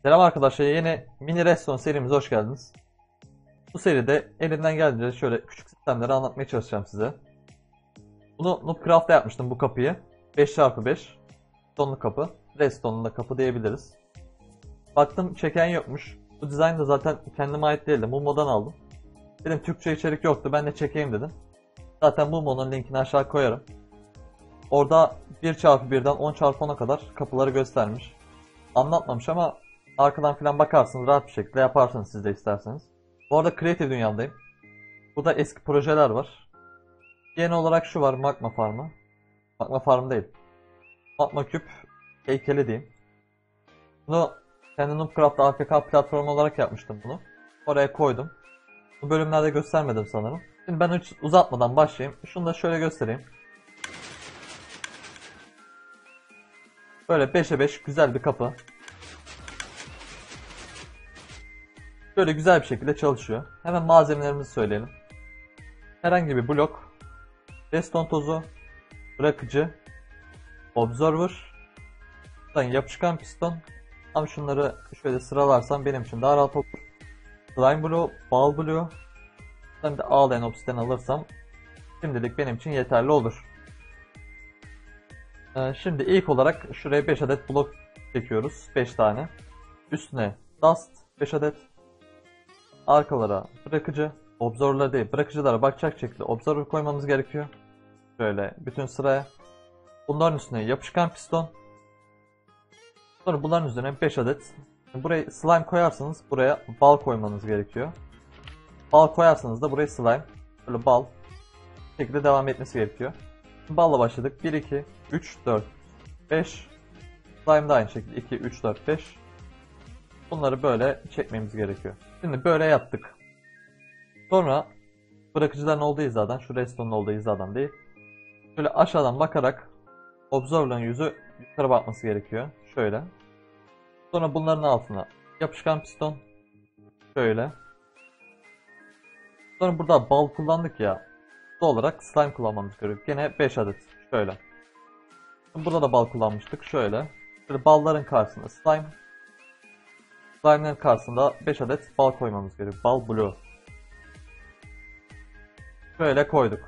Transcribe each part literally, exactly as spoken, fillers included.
Selam arkadaşlar, yeni mini redstone serimize hoş geldiniz. Bu seride elimden geldiğince şöyle küçük sistemleri anlatmaya çalışacağım size. Bunu Noobcraft'ta yapmıştım bu kapıyı. beş çarpı beş tonlu kapı, redstone'lu da kapı diyebiliriz. Baktım çeken yokmuş. Bu dizayn da zaten kendime ait değildi. Mumo'dan aldım. Dedim Türkçe içerik yoktu, ben de çekeyim dedim. Zaten Mumo'nun linkini aşağı koyarım. Orada bir çarpı birden on çarpı ona kadar kapıları göstermiş. Anlatmamış ama arkadan falan bakarsınız, rahat bir şekilde yaparsınız siz de isterseniz. Bu arada Creative dünyamdayım. Burada eski projeler var. Yeni olarak şu var, Magma Farm'ı. Magma Farm değil. Magma Küp heykeli diyeyim. Bunu kendi Noobcraft A F K platformu olarak yapmıştım bunu. Oraya koydum. Bu bölümlerde göstermedim sanırım. Şimdi ben hiç uzatmadan başlayayım. Şunu da şöyle göstereyim. Böyle beşe beş güzel bir kapı. Böyle güzel bir şekilde çalışıyor. Hemen malzemelerimizi söyleyelim. Herhangi bir blok, redstone tozu, bırakıcı, observer, yapışkan piston. Ama şunları şöyle sıralarsam benim için daha rahat olur. Slime blue, bal blue, hem de ağlayan obsidian alırsam şimdilik benim için yeterli olur. Ee, şimdi ilk olarak şuraya beş adet blok çekiyoruz. beş tane. Üstüne dust beş adet. Arkalara bırakıcı, observer'lar değil, bırakıcılara bakacak şekilde observer koymamız gerekiyor. Şöyle bütün sıraya. Bunların üstüne yapışkan piston. Sonra bunların üzerine beş adet. Buraya slime koyarsanız buraya bal koymanız gerekiyor. Bal koyarsanız da buraya slime. Böyle bal. Bu şekilde devam etmesi gerekiyor. Balla başladık. bir, iki, üç, dört, beş. Slime da aynı şekilde iki, üç, dört, beş. Bunları böyle çekmemiz gerekiyor. Şimdi böyle yaptık. Sonra bırakıcıların olduğu hizadan, şu redstone'un olduğu hizadan değil. Şöyle aşağıdan bakarak observer'ın yüzü yukarı bakması gerekiyor. Şöyle. Sonra bunların altına yapışkan piston. Şöyle. Sonra burada bal kullandık ya. Doğal olarak slime kullanmamız gerekiyor. Gene beş adet. Şöyle. Burada da bal kullanmıştık. Şöyle. Şöyle balların karşısında slime. Slime'ların karşısında beş adet bal koymamız gerekiyor. Bal blue. Şöyle koyduk.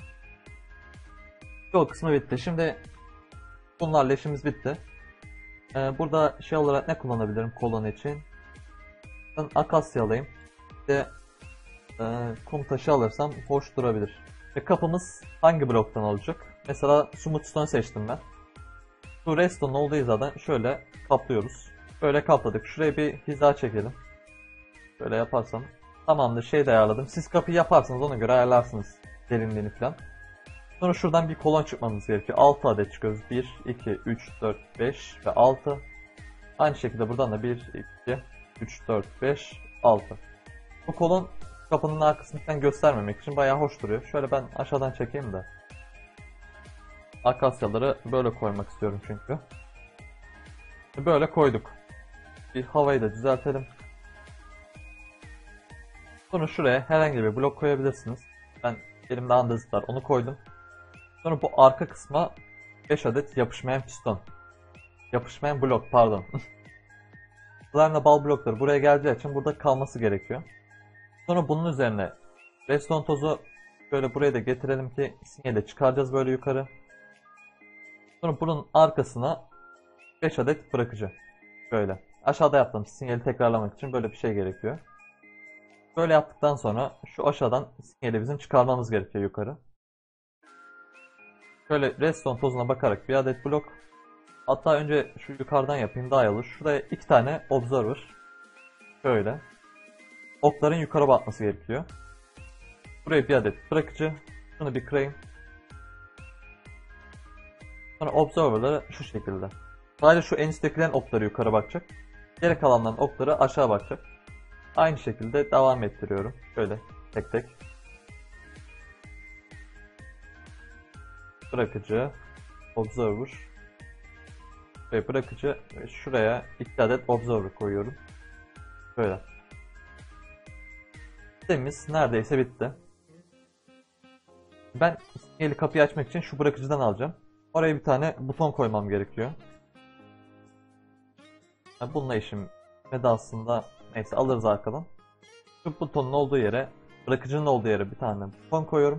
Yol kısmı bitti. Şimdi bunlarla işimiz bitti. Ee, burada şey olarak ne kullanabilirim kolon için? Ben akasya alayım. Bir de e, kum taşı alırsam hoş durabilir. Ve kapımız hangi bloktan olacak? Mesela smooth stone seçtim ben. Bu redstone olduğu hizadan şöyle kaplıyoruz. Böyle kapladık. Şuraya bir hiza çekelim. Böyle yaparsam. Tamamdır, şey de ayarladım. Siz kapıyı yaparsanız ona göre ayarlarsınız derinliğini falan. Sonra şuradan bir kolon çıkmamız gerekiyor. altı adet çıkıyoruz. bir, iki, üç, dört, beş ve altı. Aynı şekilde buradan da bir, iki, üç, dört, beş, altı. Bu kolon kapının arkasını falan göstermemek için bayağı hoş duruyor. Şöyle ben aşağıdan çekeyim de. Akasyaları böyle koymak istiyorum çünkü. Böyle koyduk. Bir havayı da düzeltelim. Sonra şuraya herhangi bir blok koyabilirsiniz. Ben elimde andezit var, onu koydum. Sonra bu arka kısma beş adet yapışmayan piston. Yapışmayan blok, pardon. Slime'la bal blokları buraya geleceği için burada kalması gerekiyor. Sonra bunun üzerine redstone tozu şöyle buraya da getirelim ki sinyali çıkaracağız böyle yukarı. Sonra bunun arkasına beş adet bırakıcı. Böyle. Aşağıda yaptığım sinyali tekrarlamak için böyle bir şey gerekiyor. Böyle yaptıktan sonra şu aşağıdan sinyali bizim çıkarmamız gerekiyor yukarı. Şöyle redstone tozuna bakarak bir adet blok. Hatta önce şu yukarıdan yapayım daha iyi olur. Şuraya iki tane observer. Şöyle. Okların yukarı batması gerekiyor. Buraya bir adet bırakıcı. Şunu bir kırayım. Sonra observer'ları şu şekilde. Sadece şu en üsttekilerin okları yukarı bakacak. Geri kalanların okları aşağı bakacak. Aynı şekilde devam ettiriyorum. Şöyle tek tek. Bırakıcı, observer ve bırakıcı. Şuraya iki adet observer koyuyorum. Böyle. Sistemimiz neredeyse bitti. Ben sinyali kapıyı açmak için şu bırakıcıdan alacağım. Oraya bir tane buton koymam gerekiyor. Bununla işim Ve de aslında neyse alırız arkadan. Şu butonun olduğu yere, bırakıcının olduğu yere bir tane buton koyuyorum.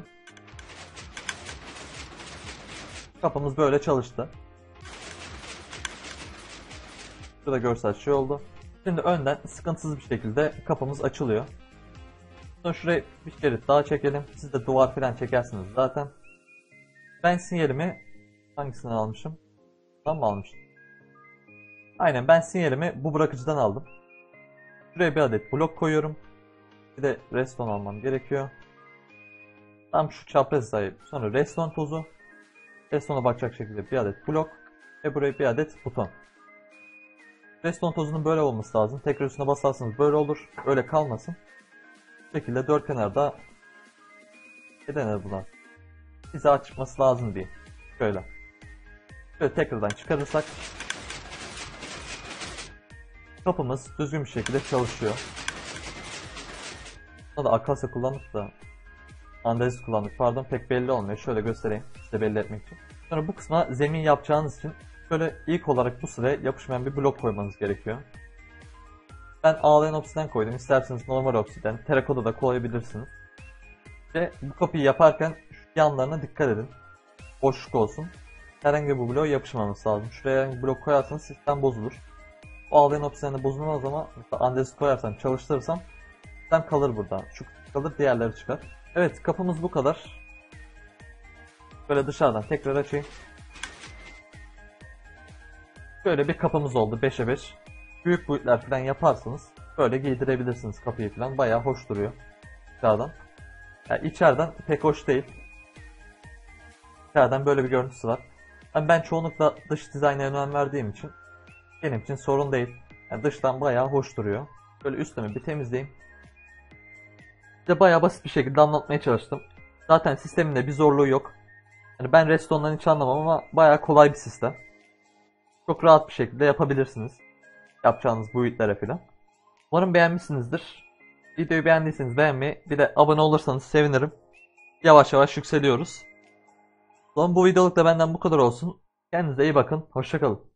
Kapımız böyle çalıştı. Şurada görsel şey oldu. Şimdi önden sıkıntısız bir şekilde kapımız açılıyor. Sonra şuraya bir şerit daha çekelim. Siz de duvar falan çekersiniz zaten. Ben sinyalimi hangisinden almışım? Buradan mı almıştım? Aynen, ben sinyalimi bu bırakıcıdan aldım. Şuraya bir adet blok koyuyorum. Bir de redstone almam gerekiyor. Tam şu çapraz sahip. Sonra redstone tozu. Redstone'a bakacak şekilde bir adet blok. Ve buraya bir adet buton. Redstone tozunun böyle olması lazım. Tekrar üstüne basarsanız böyle olur. Öyle kalmasın. Bu şekilde dört kenarda ne denir buna? Hiza çıkması lazım diye. Şöyle. Şöyle tekrardan çıkarırsak kapımız düzgün bir şekilde çalışıyor. Buna da akasya kullandık da andezit kullandık pardon, pek belli olmuyor. Şöyle göstereyim size belli etmek için. Sonra bu kısma zemin yapacağınız için şöyle ilk olarak bu sıraya yapışmayan bir blok koymanız gerekiyor. Ben ağlayan obsiden koydum. İsterseniz normal obsiden, terakoda da koyabilirsiniz. Ve bu kapıyı yaparken şu yanlarına dikkat edin. Boşluk olsun. Herhangi bir bloğa yapışmaması lazım. Şuraya herhangi bir blok koyarsanız sistem bozulur. O ağlayan obsidende bozulmaz ama mesela andezit koyarsam, çalıştırırsam sistem kalır burada. Şu kalır, diğerleri çıkar. Evet, kapımız bu kadar. Böyle dışarıdan tekrar açayım. Böyle bir kapımız oldu beşe beş. Büyük boyutlar falan yaparsanız böyle giydirebilirsiniz kapıyı falan. Bayağı hoş duruyor dışarıdan. Yani içeriden pek hoş değil. İçeriden böyle bir görüntüsü var. Yani ben çoğunlukla dış dizayna önem verdiğim için benim için sorun değil. Yani dıştan bayağı hoş duruyor. Böyle üstümü bir temizleyeyim. Size bayağı basit bir şekilde anlatmaya çalıştım. Zaten sisteminde bir zorluğu yok. Yani ben redstone'dan hiç anlamam ama bayağı kolay bir sistem. Çok rahat bir şekilde yapabilirsiniz. Yapacağınız boyutlara falan. Umarım beğenmişsinizdir. Videoyu beğendiyseniz beğenmeyi, bir de abone olursanız sevinirim. Yavaş yavaş yükseliyoruz. O zaman bu videoluk da benden bu kadar olsun. Kendinize iyi bakın. Hoşça kalın.